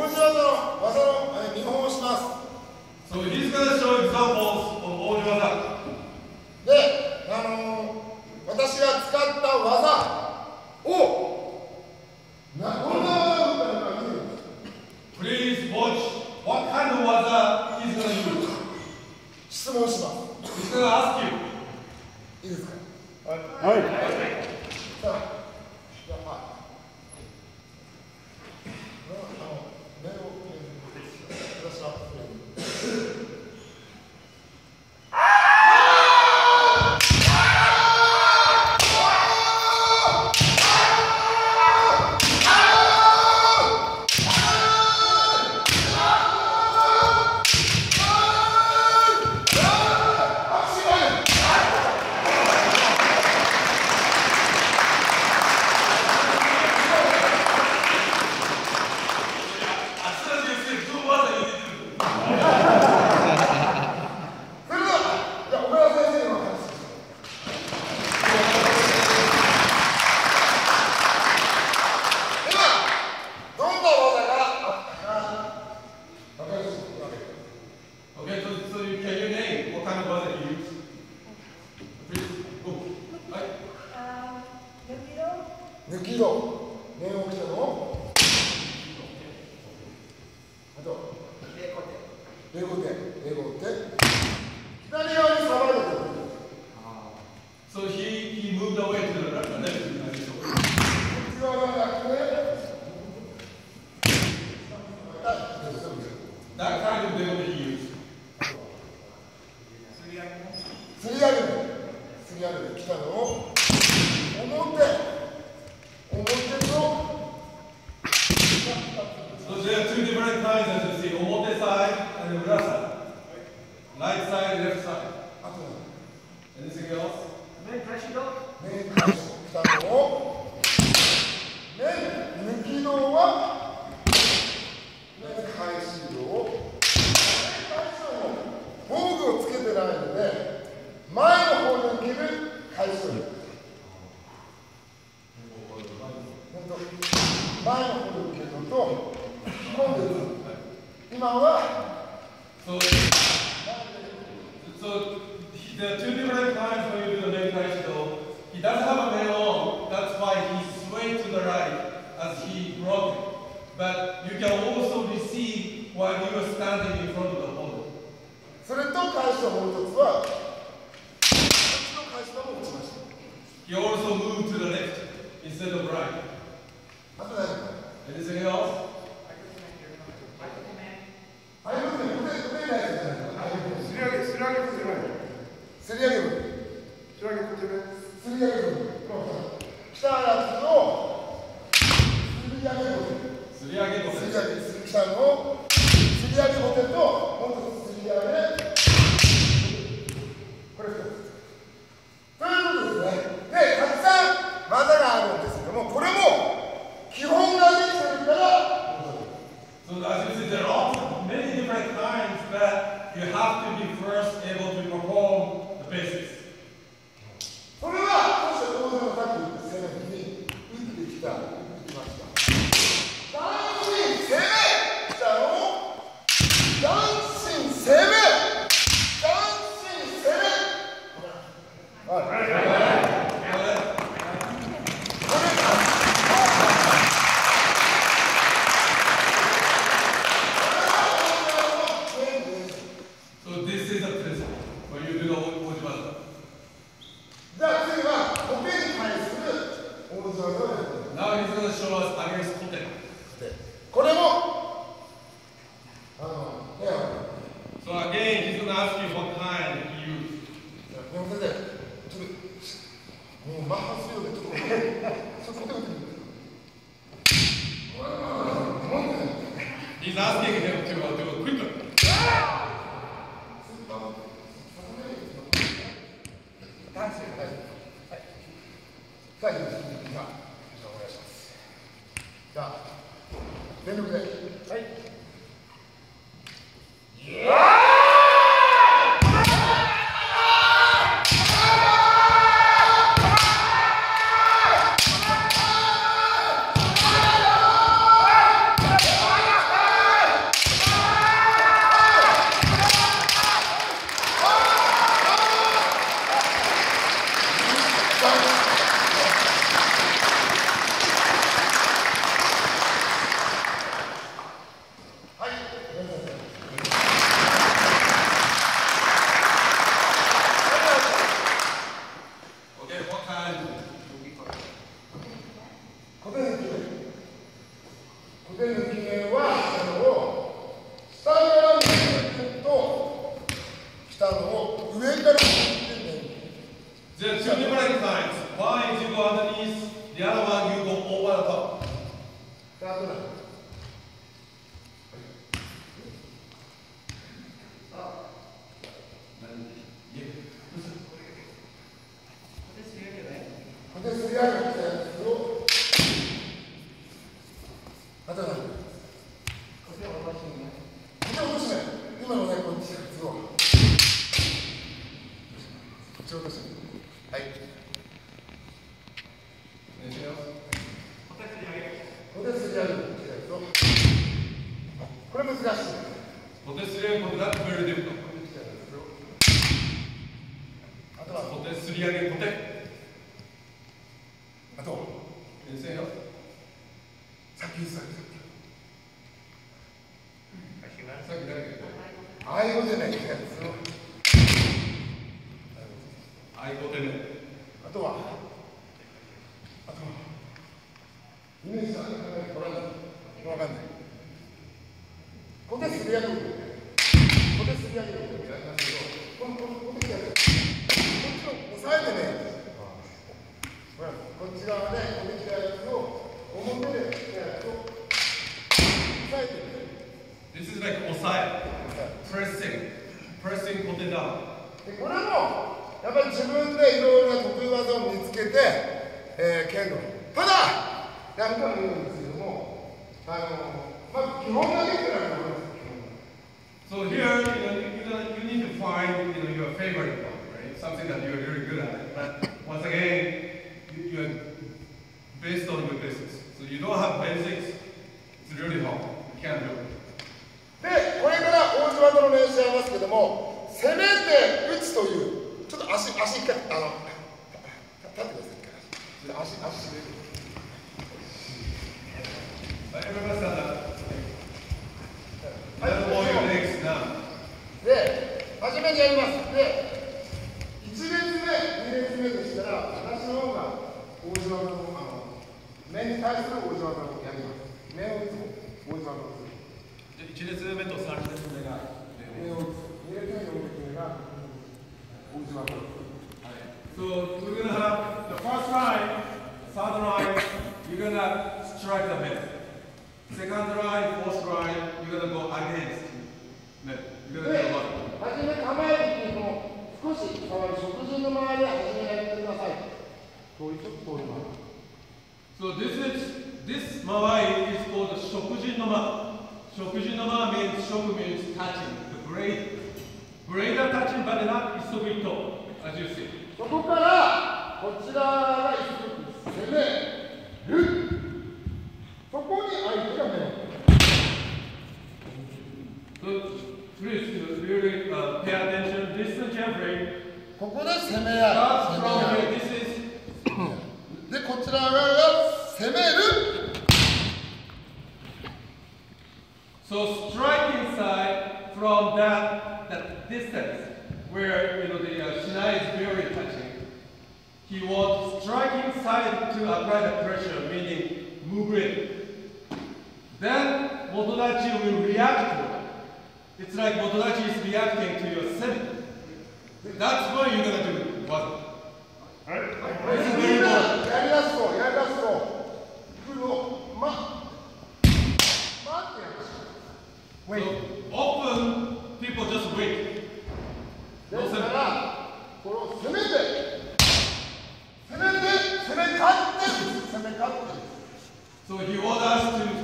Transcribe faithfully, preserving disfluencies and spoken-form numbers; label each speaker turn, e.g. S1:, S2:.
S1: じ技の技の見本をします。
S2: So he's going to show examples of 王子技。
S1: で、あのー、私が使った技をなどんな技を打ったのか見てください。
S2: Please watch what kind of 技 he's going to use.
S1: 質問します。
S2: He's going to ask you.
S1: いいですか。
S3: はい。
S1: はい。さあ、じゃあ、はい。あの、目を、私は。抜き戸、面を来たのをあとレゴテ、レゴテ左側にさばいてくる。
S2: So he he moved away to the left. Left.
S1: こっち側がなくて
S2: That kind of level that he used.
S1: 釣り上げ釣り上げ釣り上げて来たのを表
S2: So there are two different kinds as you see, 表 side and 裏 side. Right side, left side. Anything else?
S3: 面返し戸。
S1: 面返し来たのを面抜き戸は面返し戸を防具をつけてないので前の方に抜ける返し戸。前の方に受け取ると引っ込んでる。今は
S2: So, so there are two different times when you do the main though. He doesn't have a mail on, that's why he swayed to the right as he brought it. But you can also receive while you are standing in front of the opponent.
S1: それと返し戸もう一つはこっちの返し戸も打ちました。
S2: He also moved to the left instead of right.
S1: あと何か
S2: Anything else?
S1: あれもね、腕腕ないですね。
S3: すり上げ、すり上げ、すり上げ。
S1: すり上げる。
S3: すり上げ、
S1: すり上げる。来たやつをすり上げる。
S2: すり上げる。
S1: すり上げ、来たのをすり上げボテともう一つすり上げ。これふたつ。ということですね。で、たくさん技があるんですけども、これも基本ができてるから。
S2: So as you see, there are many different kinds that you have to be first able to perform the basics.
S1: それは、そして当然のさっき言った攻めに打ってきた、打ってきました。ダンシン攻め来たのダンシン攻めダンシン攻めはい。
S2: Now he's going to show us against Kote.
S1: これもあのね
S2: So again, he's going to ask you what kind he used.
S1: でも先生、ちょっともうマッハするようでちょっとそこで打ってみて。
S2: He's asking him to uh, do it quicker.
S1: ダンスはい。さあ、いきます。さあ、お願いします。さあ、全力で。はい。
S2: So
S1: る機嫌はあの下から見ると来たのを上から見て
S2: There are two different kinds. One is you go underneath, the other one you go over the top.
S1: スタートだ。小手すり上げたやつをあとは小手を落としてね。小手を落としてね。今のねこっちやつをこっちを落としてね。はい。小手すり上げ。小手すり上げるやつをこれ難しい。
S2: 小手すり上げ、that's very difficult.
S1: あとは
S2: 小手すり上げ、小手。
S1: あと
S2: 先生よ。
S1: さっき言ってた。
S2: さっき誰か
S1: あいごでね、やつを。
S2: あいごでね。
S1: あとは、あとは、イメージがわかんない。わかんない。小手すり上げる。小手すり上げる。やりますけど、この小手すり上げる。こっちを押さえてね。こっち側でこれきたやつを表できたやつを押さえてる。
S2: This is like 押さえ。pressing, pressing 小手ダウン。
S1: でこれもやっぱり自分でいろいろな得意技を見つけて、えー、剣道。ただ、何回も言うんですけども、あのまず基本ができてないと思います。
S2: So here, you know, you, you need to find, you know, your favorite one, right? Something that you're really good at. But once again, you are based on your basics. So you don't have basics, it's really hard. You can't do it.
S1: で、これから大島技の練習しますけども、攻めて打つという、ちょっと足、足一回、あの、立ってください。足、足で。
S2: Everybody stand up. Let all your legs down.
S1: で、初めにやります。で、いち列目、に列目でしたら、私の方が大島技の、あの、面に対する大島技をやります。面を打つも大島技を打つ。
S2: いち列目とさん列目が
S1: 面を打つ。に列目、よん列目が大島技を打つ。
S2: So we're gonna have the first line, third line, you're gonna strike the head. Second line, fourth line, you're gonna go against. You're gonna
S1: で、
S2: go up.
S1: 初め構える時も少し変わる食事の周りで初めやってください。遠いちょっと遠いな。
S2: So this is this mawai is called the shokujin no ma. Shokujin no ma means shoku means touching, the blade. Blade are touching but not isogito, as you see.
S1: そこからこちらが一つ攻める。そこに相手が目を。
S2: So please really uh, pay attention. Listen carefully.
S1: ここで攻め合い。
S2: Start
S1: 攻め
S2: from
S1: 合
S2: here.
S1: い。
S2: This is
S1: で、こちら側が攻める。
S2: so strike inside from that that distance where you know the uh, shinai is very touching. He will strike inside to apply the pressure, meaning move it. Then motodachi will react to it. It's like motodachi is reacting to your semi. That's what you're gonna do. What?
S1: やりだすと、やりだすと、来るを、ま、待ってやる。
S2: So often people just wait.
S1: ですから、これを攻めて、攻めて、攻め勝って、攻め勝って。
S2: So he wants us to